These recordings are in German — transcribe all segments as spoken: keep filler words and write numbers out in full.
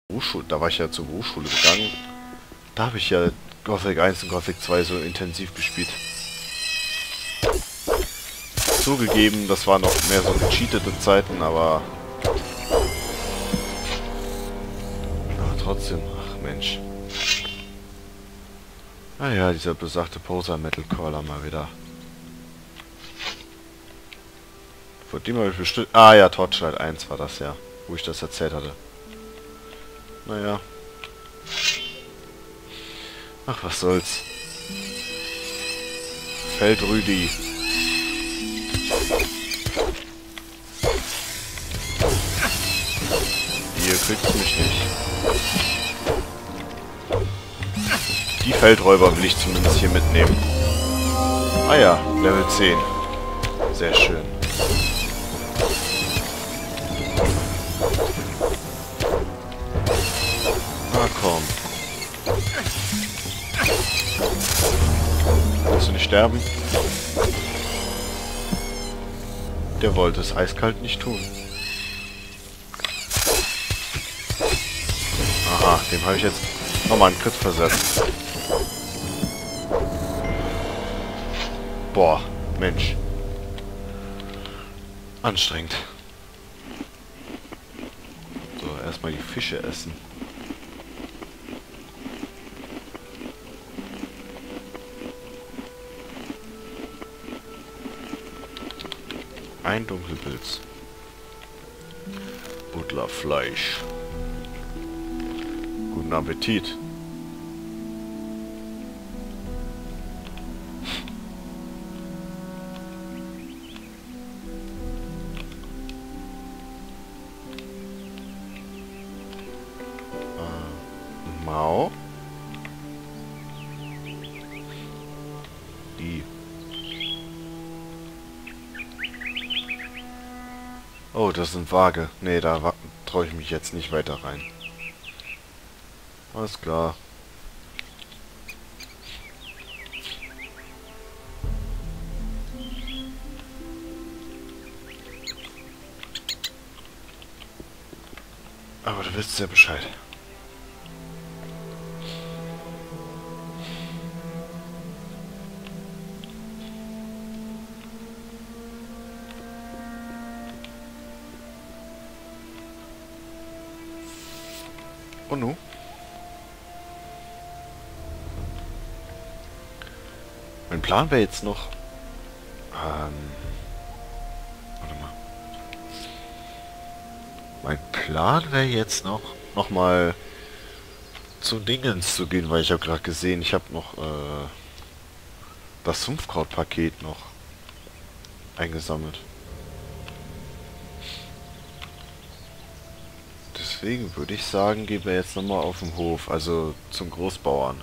Berufsschule, da war ich ja zur Berufsschule gegangen. Da habe ich ja Gothic eins und Gothic zwei so intensiv gespielt. Zugegeben, das waren noch mehr so gecheatete Zeiten, aber... aber trotzdem, ach Mensch. Ah ja, dieser besagte Poser-Metal-Caller mal wieder. Vor dem habe ich bestimmt... Ah ja, Torchlight eins war das ja, wo ich das erzählt hatte. Naja. Ach, was soll's. Feldrüdi. Ihr kriegt mich nicht. Die Feldräuber will ich zumindest hier mitnehmen. Ah ja, Level zehn. Sehr schön. Na komm. Willst du nicht sterben? Der wollte es eiskalt nicht tun. Aha, dem habe ich jetzt nochmal einen Crit versetzt. Boah, Mensch. Anstrengend. So, erstmal die Fische essen. Ein Dunkelpilz. Butlerfleisch. Guten Appetit. Äh, Mau. Die. Oh, das sind Waage. Nee, da traue ich mich jetzt nicht weiter rein. Alles klar. Aber du willst ja Bescheid. Und nun? Mein Plan wäre jetzt noch... Ähm... Warte mal. Mein Plan wäre jetzt noch... nochmal... zu Dingens zu gehen, weil ich habe gerade gesehen, ich habe noch... Äh, das Sumpfkraut-Paket noch eingesammelt. Deswegen würde ich sagen, gehen wir jetzt nochmal auf den Hof, also zum Großbauern.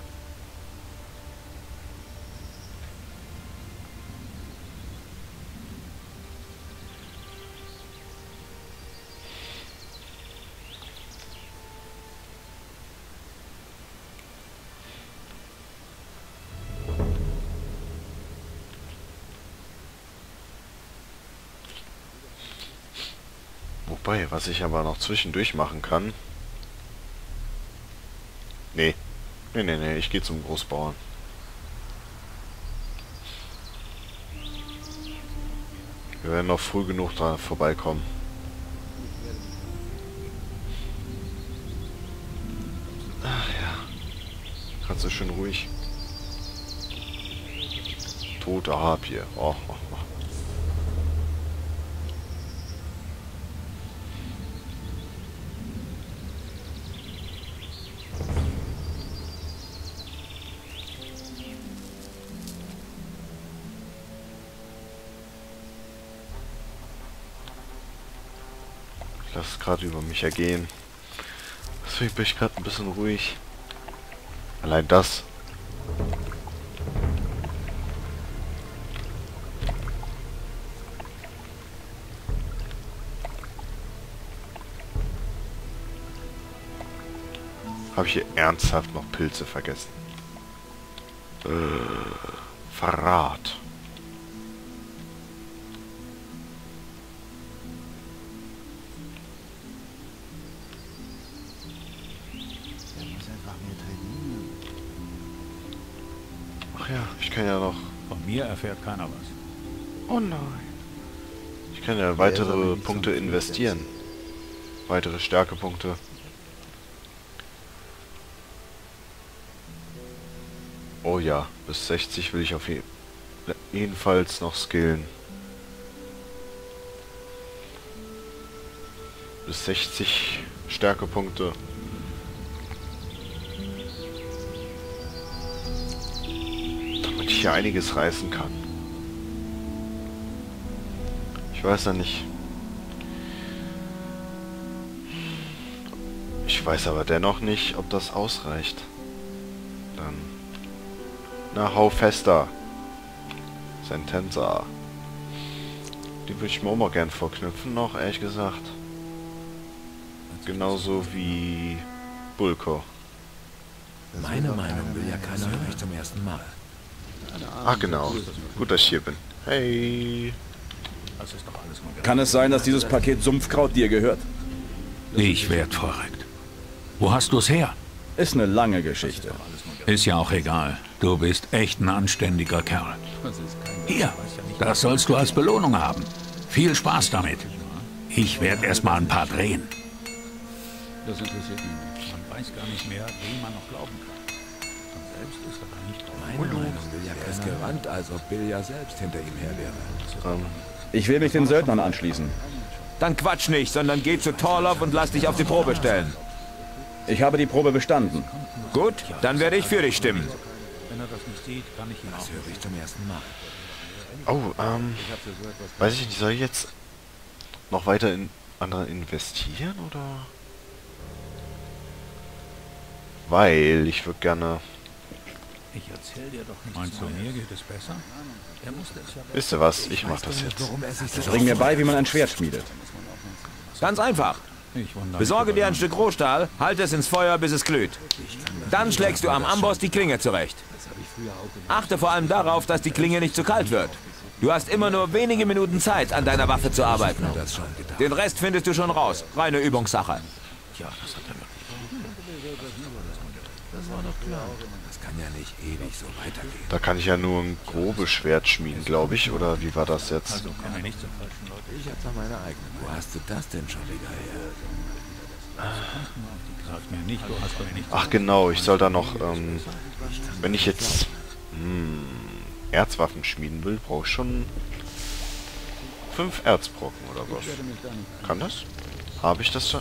Wobei, was ich aber noch zwischendurch machen kann... Nee. Nee, nee, nee, ich gehe zum Großbauern. Wir werden noch früh genug da vorbeikommen. Ach ja. Kannst du schön ruhig. Tote Harpie. Oh, oh, oh. Ich lasse es gerade über mich ergehen. Deswegen bin ich gerade ein bisschen ruhig. Allein das. Habe ich hier ernsthaft noch Pilze vergessen? Äh, Verrat. Ach ja, ich kann ja noch... Von mir erfährt keiner was. Oh nein. Ich kann ja weitere Punkte investieren. Weitere Stärkepunkte. Oh ja, bis sechzig will ich auf jeden jedenfalls noch skillen. Bis sechzig Stärkepunkte. Damit ich hier einiges reißen kann. Ich weiß ja nicht. Ich weiß aber dennoch nicht, ob das ausreicht. Dann... Na, hau fester. Sentenza. Die würde ich mir auch mal gern vorknüpfen noch, ehrlich gesagt. Genauso wie Bulko. Meine Meinung will ja keiner hören, ich zum ersten Mal. Ach genau. Gut, dass ich hier bin. Hey. Kann es sein, dass dieses Paket Sumpfkraut dir gehört? Ich werd verrückt. Wo hast du es her? Ist eine lange Geschichte. Ist ja auch egal. Du bist echt ein anständiger Kerl. Hier, das sollst du als Belohnung haben. Viel Spaß damit. Ich werde erstmal ein paar drehen. Das interessiert mich nicht. Man weiß gar nicht mehr, wem man noch glauben kann. Von selbst ist er gar nicht drauf. Meine Meinung will ja keiner. Er ist gerannt, als ob Bill ja selbst hinter ihm her wäre. Ähm. Ich will mich den Söldnern anschließen. Dann quatsch nicht, sondern geh zu Torlov und lass dich auf die Probe stellen. Ich habe die Probe bestanden. Gut, dann werde ich für dich stimmen. Wenn er das nicht sieht, kann ich ihn auch. Das höre ich zum ersten Mal. Oh, ähm... weiß ich nicht, soll ich jetzt noch weiter in andere investieren, oder? Weil ich würde gerne... Ich erzähl dir doch nicht. Meinst du, mir geht es besser? Er musste es ja... Wisst ihr was? Ich mach das jetzt. Bring mir bei, wie man ein Schwert schmiedet. Ganz einfach. Besorge dir ein Stück Rohstahl, halte es ins Feuer, bis es glüht. Dann schlägst du am Amboss die Klinge zurecht. Achte vor allem darauf, dass die Klinge nicht zu kalt wird. Du hast immer nur wenige Minuten Zeit, an deiner Waffe zu arbeiten. Den Rest findest du schon raus. Reine Übungssache. Ja, das hat er wirklich. Das war doch klar. Das kann ja nicht ewig so weitergehen. Da kann ich ja nur ein grobes Schwert schmieden, glaube ich, oder wie war das jetzt? Also komm nicht zu falschen Leuten. Ich hab da meine eigene. Wo hast du das denn schon wieder her? Sag mir nicht, du hast doch nicht. Ach genau, ich soll da noch, ähm, wenn ich jetzt hm, Erzwaffen schmieden will, brauche ich schon fünf Erzbrocken oder was? Kann das? Habe ich das schon?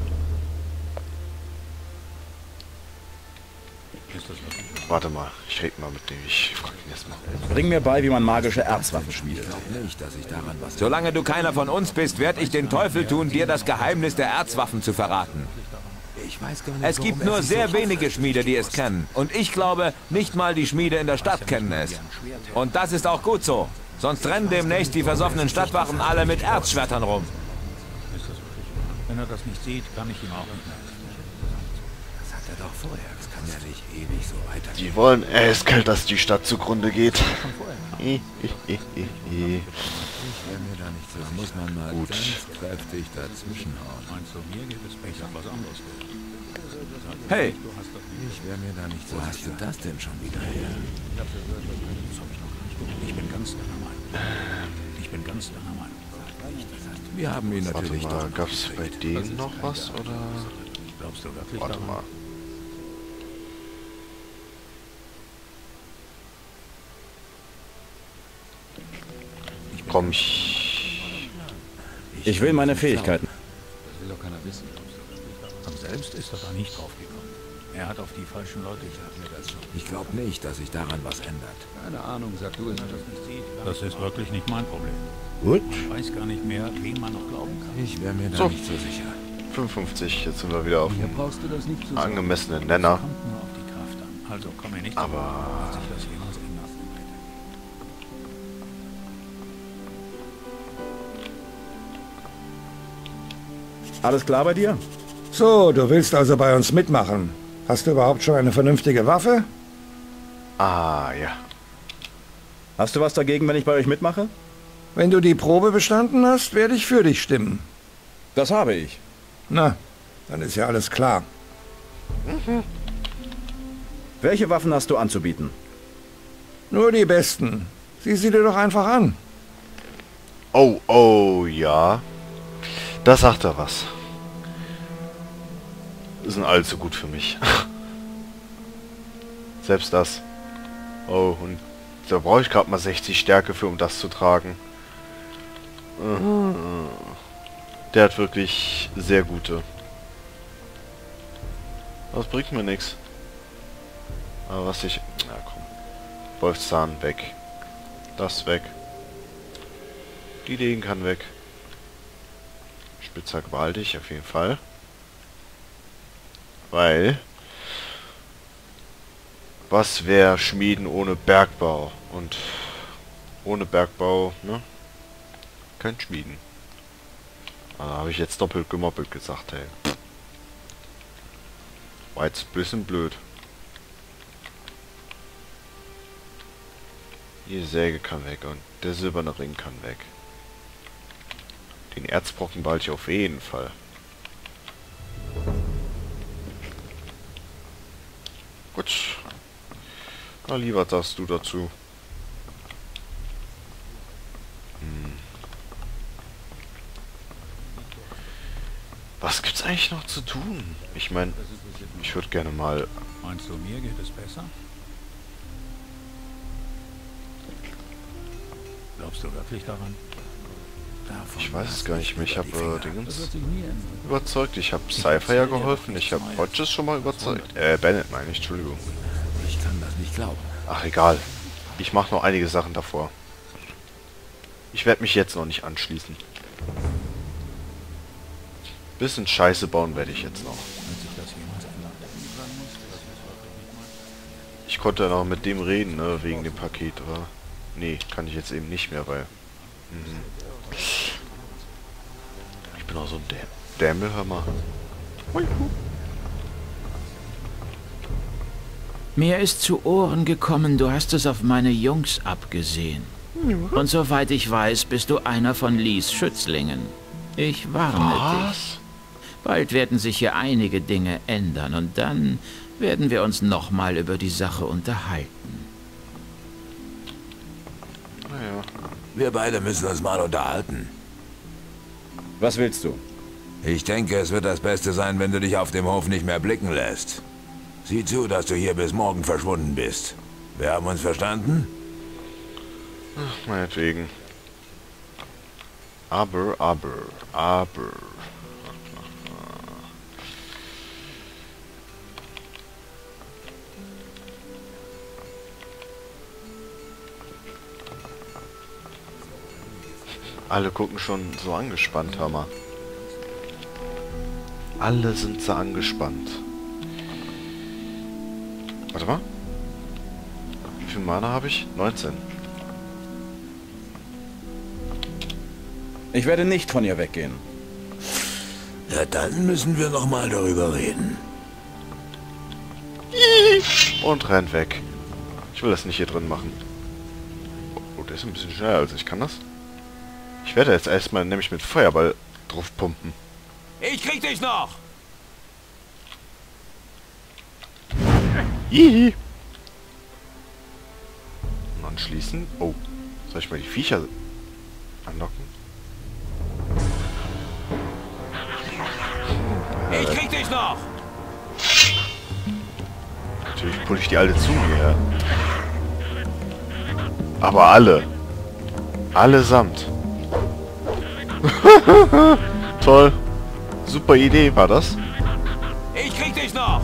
Warte mal, ich rede mal mit dem, ich frage ihn jetzt mal. Bring mir bei, wie man magische Erzwaffen schmiedet. Ich glaube nicht, dass ich daran was... Solange du keiner von uns bist, werde ich den Teufel tun, dir das Geheimnis der Erzwaffen zu verraten. Ich weiß gar nicht, Es gibt nur sehr wenige Schmiede, die es kennen. Und ich glaube, nicht mal die Schmiede in der Stadt kennen es. Und das ist auch gut so. Sonst rennen demnächst die versoffenen Stadtwachen alle mit Erzschwertern rum. Wenn er das nicht sieht, kann ich ihm auch nicht mehr. Das hat er doch vorher. Das kann ja nicht ewig so weitergehen. Die wollen eiskalt, dass die Stadt zugrunde geht. Ich wäre mir da nicht so sicher. Da muss man mal Gut. ganz kräftig dazwischenhauen. Meinst du, mir geht es besser, was anderes will? Hey, Ich wäre mir da nicht so sicher. Wo hast du das denn schon wieder her? Ich bin ganz deiner Meinung. Ich bin ganz deiner Meinung. Wir haben ihn Warte natürlich mal, doch. gab's bei denen noch was, oder? Glaubst du wirklich Warte daran? mal. Komm, ich... Ich will meine Fähigkeiten. Das will doch keiner wissen. Von selbst ist er da nicht drauf gekommen. Er hat auf die falschen Leute geachtet. Ich glaube nicht, dass sich daran was ändert. Keine Ahnung, sag du es. Das ist wirklich nicht mein Problem. Gut. Man weiß gar nicht mehr, wem man noch glauben kann. Ich wäre mir da So. nicht so sicher. fünfundfünfzig, jetzt sind wir wieder auf Hier dem brauchst du das nicht zu sagen. angemessenen Nenner. Kommt nur auf die Kraft an. Also komm mir nicht Aber- dass sich das jemals ändert. Alles klar bei dir? So, du willst also bei uns mitmachen. Hast du überhaupt schon eine vernünftige Waffe? Ah, ja. Hast du was dagegen, wenn ich bei euch mitmache? Wenn du die Probe bestanden hast, werde ich für dich stimmen. Das habe ich. Na, dann ist ja alles klar. Welche Waffen hast du anzubieten? Nur die besten. Sieh sie dir doch einfach an. Oh, oh, ja. Da sagt er was. Sind allzu gut für mich. Selbst das. Oh, und da brauche ich gerade mal sechzig Stärke für, um das zu tragen. Der hat wirklich sehr gute. Das bringt mir nichts. Aber was ich... Na komm. Wolfszahn weg. Das weg. Die Degen kann weg. Spitzhack behalte ich auf jeden Fall. Weil... Was wäre Schmieden ohne Bergbau? Und ohne Bergbau, ne? Kein Schmieden. Ah, da habe ich jetzt doppelt gemoppelt gesagt, ey. War jetzt ein bisschen blöd. Die Säge kann weg und der silberne Ring kann weg. Den Erzbrocken behalte ich auf jeden Fall. Gut. Na, lieber sagst du dazu. Hm. Was gibt's eigentlich noch zu tun? Ich meine, ich würde gerne mal... Meinst du, mir geht es besser? Glaubst du wirklich daran? Davon Ich weiß es gar nicht mehr. Ich habe äh, Dingens Das wird sich nie ändern. überzeugt. Ich habe Cypher ja geholfen. Ich habe Hodges schon mal überzeugt. Äh, Bennett meine ich. Entschuldigung. Ich kann das nicht glauben. Ach, egal. Ich mache noch einige Sachen davor. Ich werde mich jetzt noch nicht anschließen. Bisschen Scheiße bauen werde ich jetzt noch. Wird sich das jemals ändern? Ich konnte ja noch mit dem reden, ne, wegen dem Paket, aber... Nee, kann ich jetzt eben nicht mehr, weil... Mhm. Ich bin auch so ein Däm Dämmel, hör mal. Mir ist zu Ohren gekommen, du hast es auf meine Jungs abgesehen. Und soweit ich weiß, bist du einer von Lees Schützlingen. Ich warne dich. Was? Bald werden sich hier einige Dinge ändern und dann werden wir uns nochmal über die Sache unterhalten. Naja. Wir beide müssen uns mal unterhalten. Was willst du? Ich denke, es wird das Beste sein, wenn du dich auf dem Hof nicht mehr blicken lässt. Sieh zu, dass du hier bis morgen verschwunden bist. Wir haben uns verstanden? Ach, meinetwegen. Aber, aber, aber... Alle gucken schon so angespannt, Hammer. Alle sind so angespannt. Warte mal. Wie viel Mana habe ich? neunzehn. Ich werde nicht von ihr weggehen. Ja, dann müssen wir noch mal darüber reden. Und rennt weg. Ich will das nicht hier drin machen. Oh, der ist ein bisschen schneller als ich. Kann das? Ich werde jetzt erstmal nämlich mit Feuerball drauf pumpen. Ich krieg dich noch! Hihi. Und anschließend... Oh. Soll ich mal die Viecher anlocken? Ich krieg dich noch! Natürlich pulle ich die alle zu mir. Aber alle. Allesamt. Toll. Super Idee war das. Ich krieg dich noch!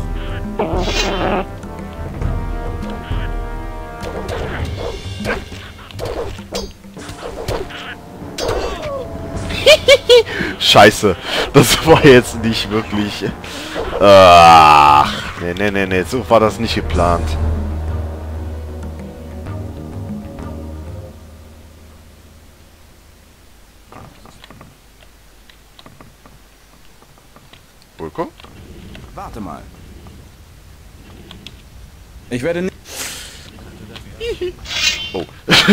Scheiße. Das war jetzt nicht wirklich... Ach. Nee, nee, nee, nee. So war das nicht geplant. Bulko? Warte mal. Ich werde nicht... Oh.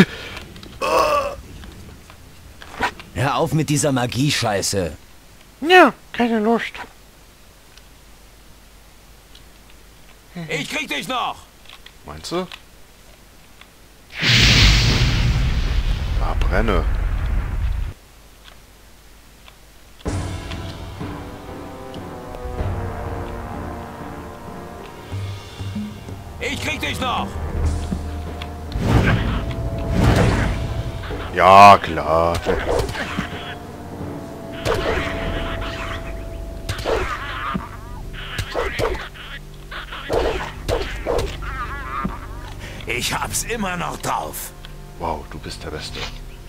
Hör auf mit dieser Magie-Scheiße. Ja, keine Lust. Ich krieg dich noch! Meinst du? Ah, brenne. Ich krieg dich noch! Ja, klar. Ich hab's immer noch drauf. Wow, du bist der Beste.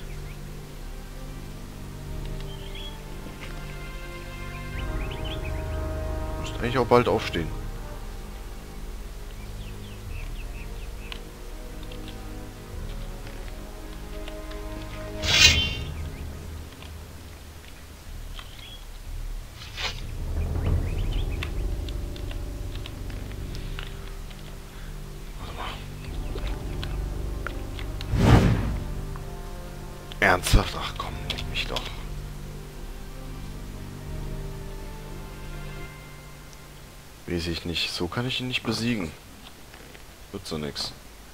Du musst eigentlich auch bald aufstehen. Ernsthaft? Ach komm, leck mich doch. Weiß ich nicht. So kann ich ihn nicht besiegen. Wird so nix.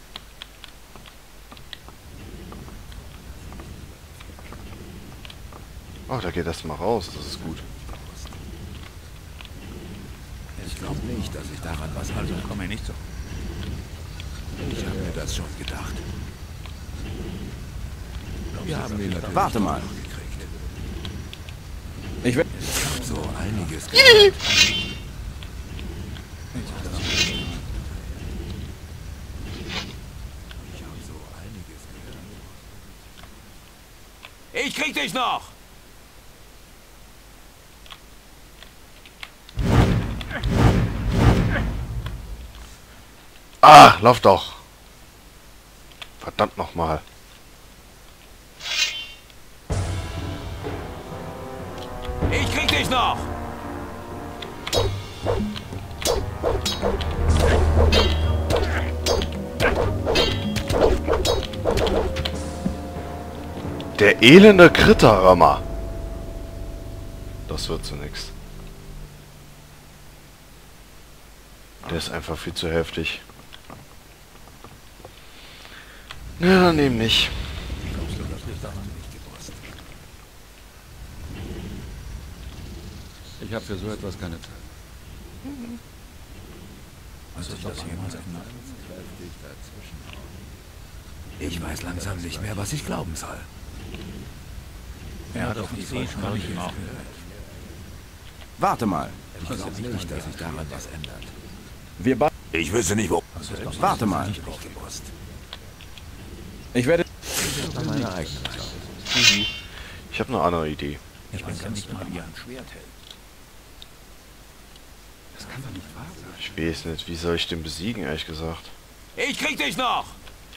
Oh, da geht das mal raus. Das ist gut. Ich glaube nicht, dass ich daran was halte. Also, komm mir nicht so. Ich habe mir das schon gedacht. Wir haben ihn natürlich. Warte mal. Ich werde so einiges gehört. Ich krieg dich noch! Ah, lauf doch. Verdammt nochmal. Ich krieg dich noch! Der elende Kritterrömer. Das wird so nix. Der ist einfach viel zu heftig. Ja, dann eben nicht. Ich habe für so etwas keine Zeit. Was ist das jemals Ich weiß langsam nicht mehr, was ich glauben soll. Er hat auf die Idee schon nicht auch. Warte mal. Ich glaube nicht, dass sich daran was ändert. Wir beide. Ich wüsste nicht wo. Warte mal. Nicht gewusst. Ich werde. Meine eigene Ich habe eine andere Idee. Ich weiß ja nicht mal, wie er ein Schwert hält. Das kann doch nicht wahr sein. Ich weiß nicht, wie soll ich den besiegen, ehrlich gesagt. Ich krieg dich noch!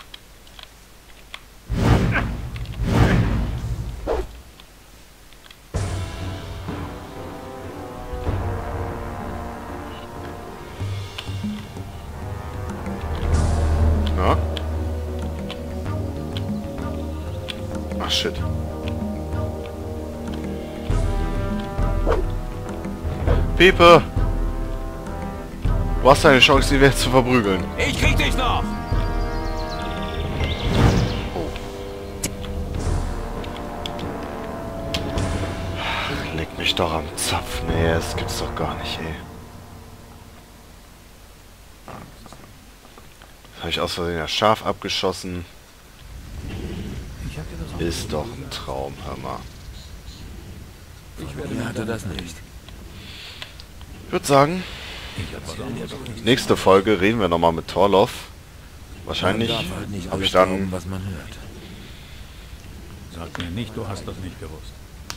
Ja? Ach shit. Pepe! Du hast eine Chance, die Welt zu verprügeln. Ich krieg dich noch! Ach, leck mich doch am Zopf. Nee, das gibt's doch gar nicht, ey. Das habe ich aus Versehen das Schaf abgeschossen. Ist doch ein Traum, hör mal. Ich hatte das nicht. Ich würde sagen, nächste Folge reden wir nochmal mit Torloff. Wahrscheinlich habe ich dann... was man hört. Sag mir nicht, du hast das nicht gewusst.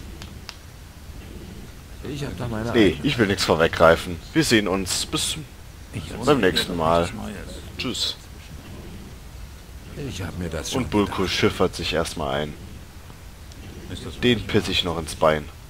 Ich hab da meine Nee, ich will nichts vorweggreifen. Wir sehen uns bis beim nächsten Mal. Tschüss. Ich hab mir das schon Und Bulko schiffert sich erstmal ein. Den piss ich noch ins Bein.